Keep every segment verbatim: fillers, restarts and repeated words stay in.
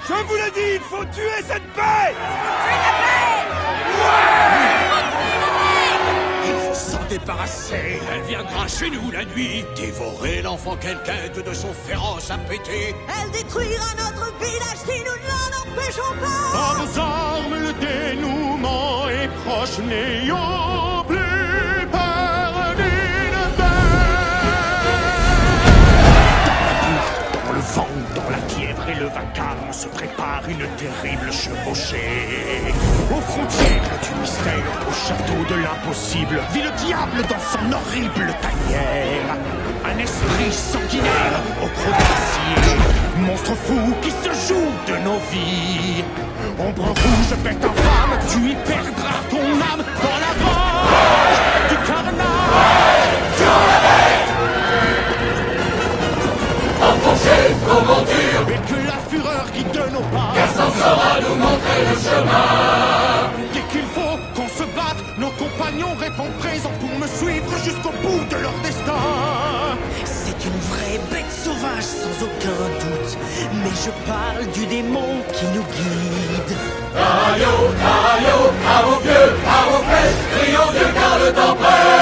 Je vous l'ai dit, il faut tuer cette bête! Tuer la bête! Il faut s'en débarrasser. Elle viendra chez nous la nuit, Dévorer l'enfant qu'elle quête de son féroce appétit. Elle détruira notre village si nous ne l'en empêchons pas. À vos armes, le dénouement est proche, n'ayons plus peur d'une bête. Dans le vent, dans la fièvre et le vacarme se prépare une terrible chevauchée. Aux frontières du mystère, au château de l'impossible, vit le diable dans son horrible tanière. Un esprit sanguinaire au croc-glacier, monstre fou qui se joue de nos vies. Ombre rouge, bête infâme, tu y perdras ton âme dans la rage du carnage. Tuons la bête! Enfoncez vos montures! Et que la fureur guide nos pas. Gaston saura nous montrer le chemin! Dès qu'il faut qu'on se batte, nos compagnons répondent présents pour me suivre jusqu'au bout de leur destin. C'est une vraie bête sauvage sans aucun doute, mais je parle du démon qui nous guide. Aïe, aïe, à vos pieux, à vos flèches, crions Dieu car le temps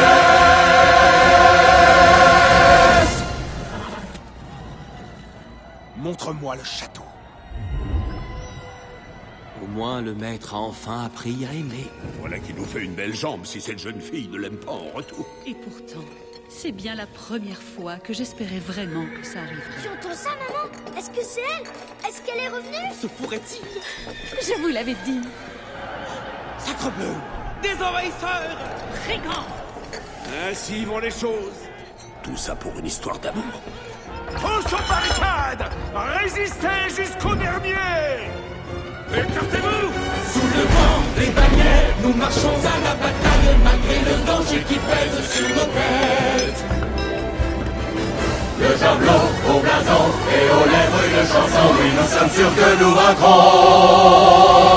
presse! Montre-moi le château. Au moins, le maître a enfin appris à aimer. Voilà qui nous fait une belle jambe si cette jeune fille ne l'aime pas en retour. Et pourtant, c'est bien la première fois que j'espérais vraiment que ça arriverait. Tu entends ça, maman? Est-ce que c'est elle? Est-ce qu'elle est revenue? Se pourrait-il? Je vous l'avais dit. Sacrebleu! Des envahisseurs! Brigands! Ainsi vont les choses. Tout ça pour une histoire d'amour. Tous aux barricades! Résistez jusqu'au dernier! Écartez-vous! Sous le vent des bannières, nous marchons à la bataille malgré le danger qui pèse sur nos têtes. Le javelot au blason et aux lèvres une chanson, oui nous sommes sûrs que nous vaincrons.